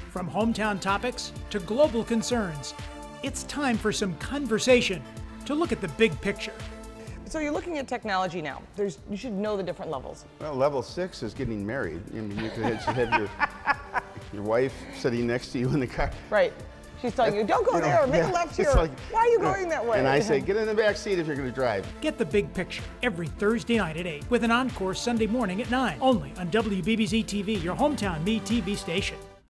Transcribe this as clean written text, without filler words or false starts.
From hometown topics to global concerns, it's time for some conversation to look at the big picture. So you're looking at technology now. You should know the different levels. Well, level 6 is getting married. I mean, you could have your wife sitting next to you in the car. Right. She's telling you, don't go there, make a left here. Like, why are you going that way? And I say, get in the back seat if you're going to drive. Get the big picture every Thursday night at 8 with an encore Sunday morning at 9. Only on WBBZ-TV, your hometown Me TV station.